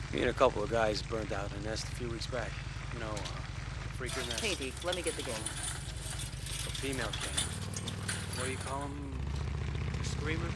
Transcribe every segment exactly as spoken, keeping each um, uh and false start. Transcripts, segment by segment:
Me and a couple of guys burned out a nest a few weeks back. You know, uh, freaker nest. Hey, Deke, let me get the game. A female king. What do you call them? Screamer?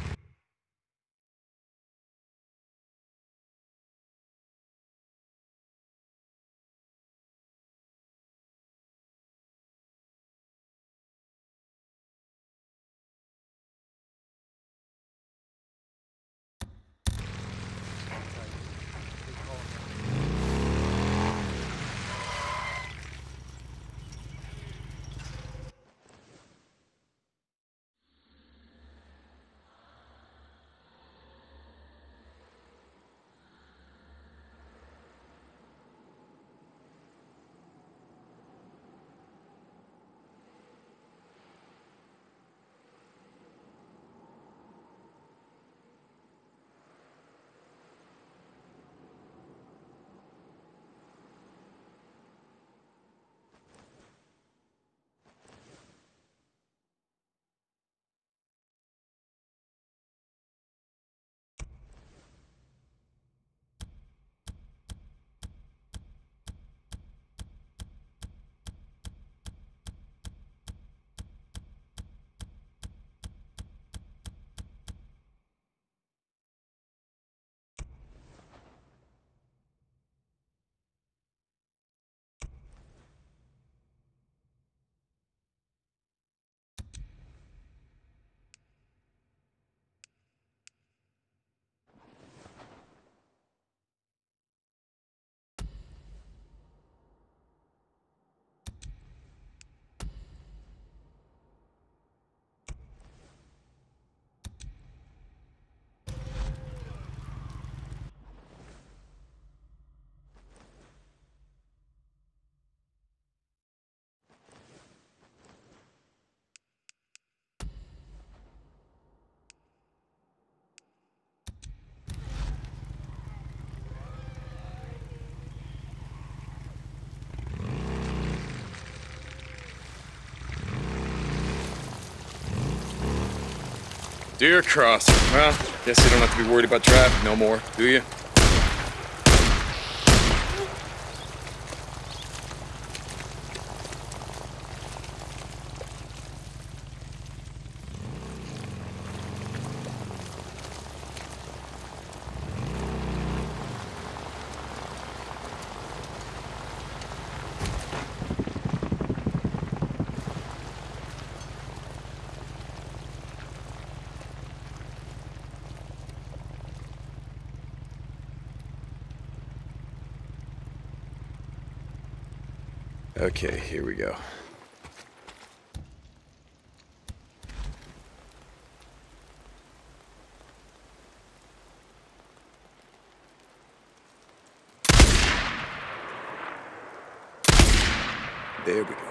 Deer crossing. Well, guess you don't have to be worried about traffic no more, do you? Okay, here we go. There we go.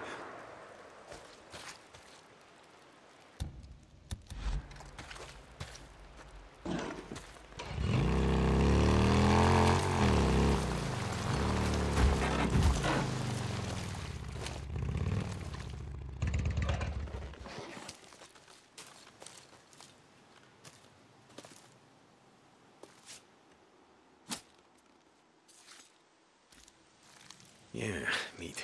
Yeah, neat.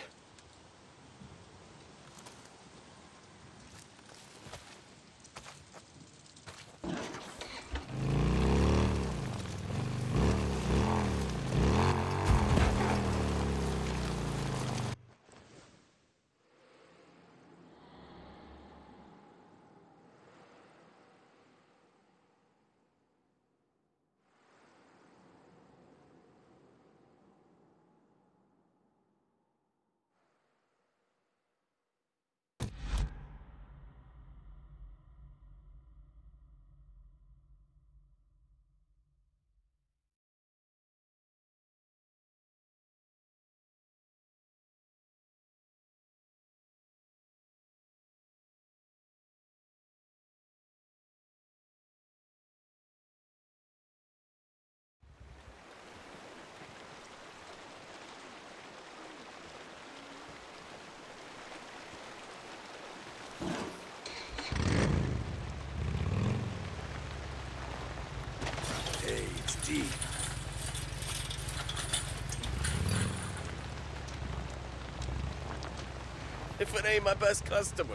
if it ain't my best customer?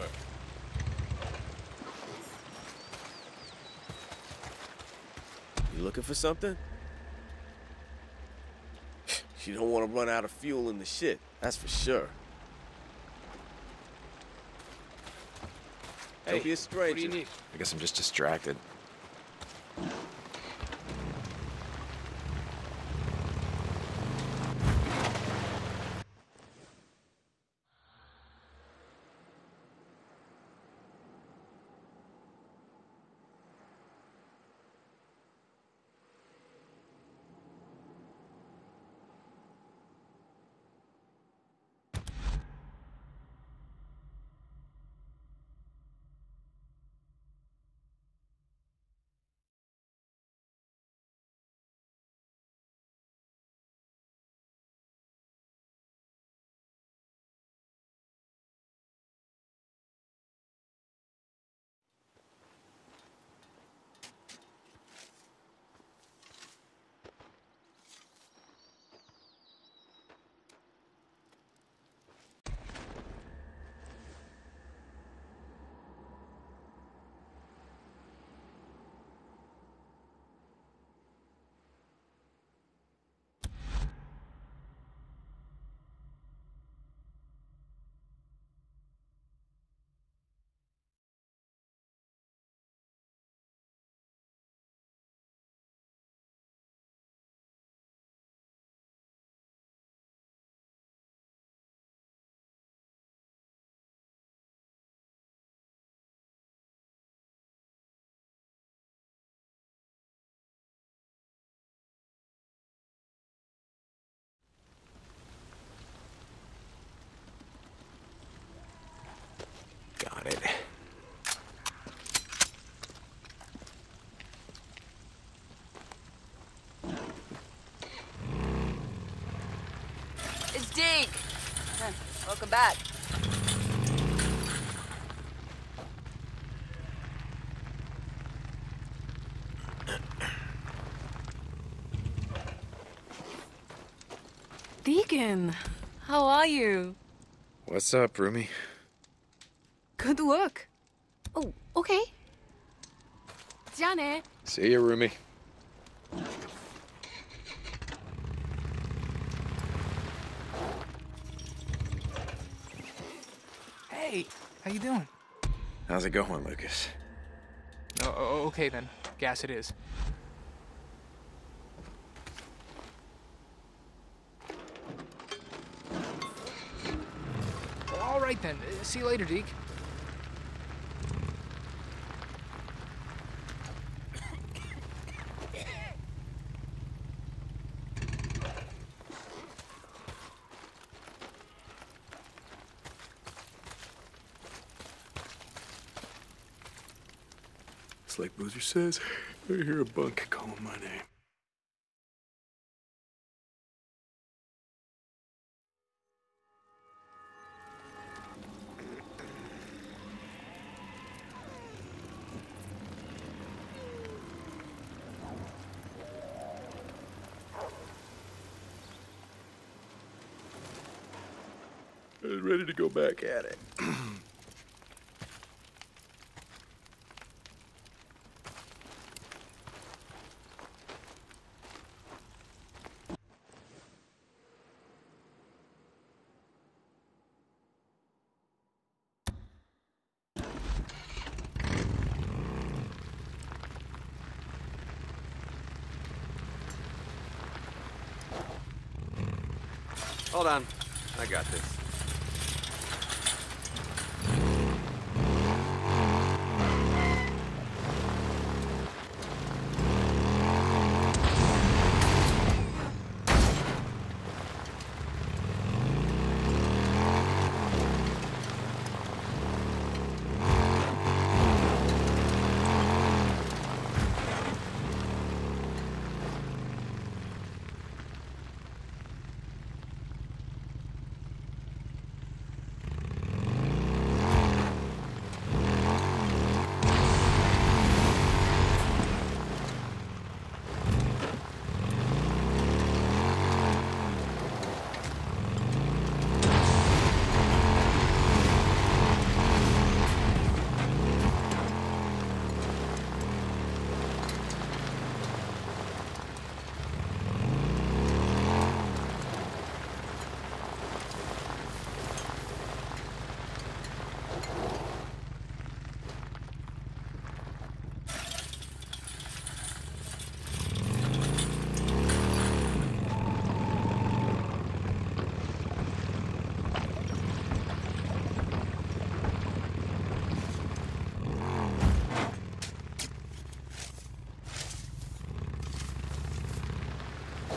You looking for something? You don't want to run out of fuel in the shit, that's for sure. Hey, Don't be a stranger. what do you need? I guess I'm just distracted. Got it. It's Deke. Huh, welcome back. Deacon, how are you? What's up, Rumi? Good work. Oh, okay. Janet. See ya, Rumi. Hey, how you doing? How's it going, Lucas? Oh, oh, okay then. Gas it is. All right then. Uh, See you later, Deke. It's like Boozer says, I hear a bunk calling my name. I was ready to go back at it. Hold on. I got this.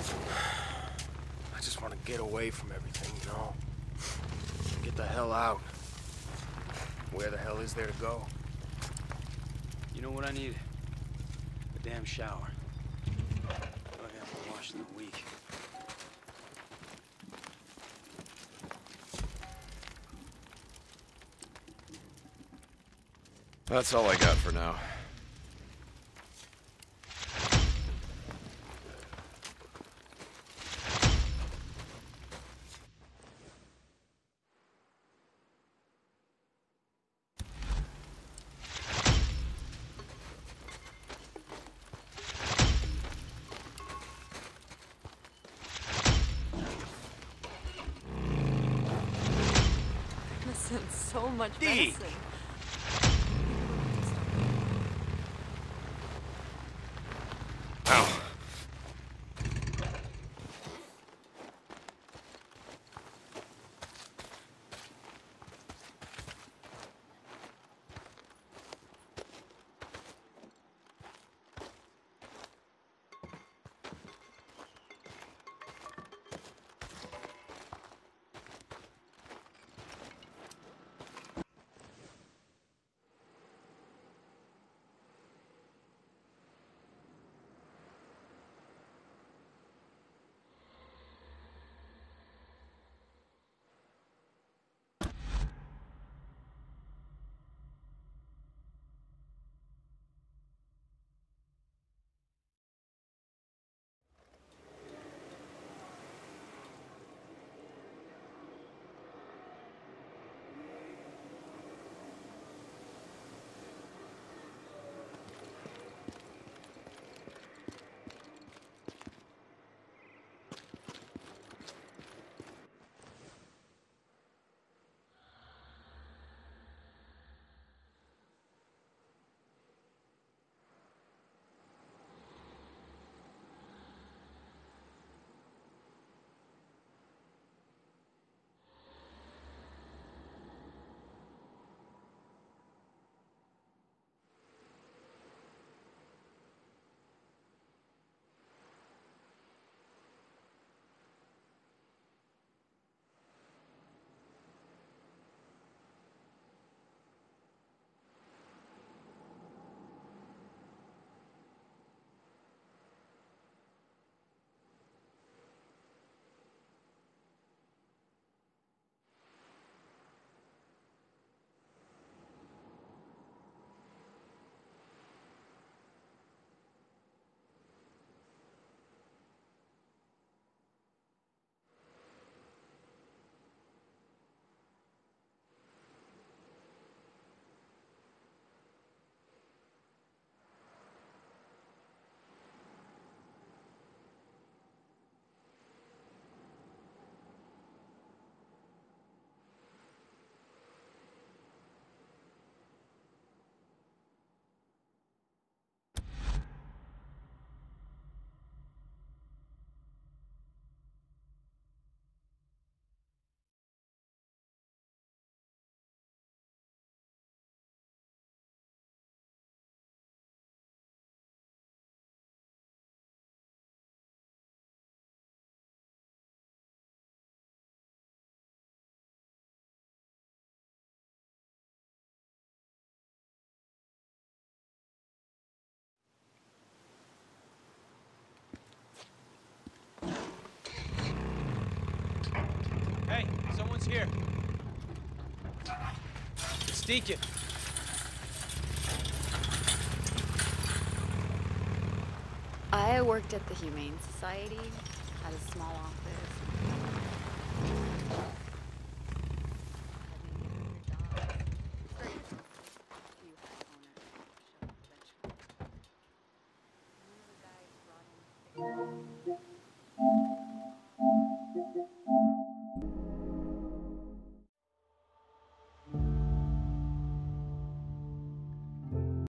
I just want to get away from everything, you know? Get the hell out. Where the hell is there to go? You know what I need? A damn shower. I haven't washed in a week. That's all I got for now. Listen, so much Dee. medicine. Ow. Hey, someone's here. It's Deacon. I worked at the Humane Society, had a small office.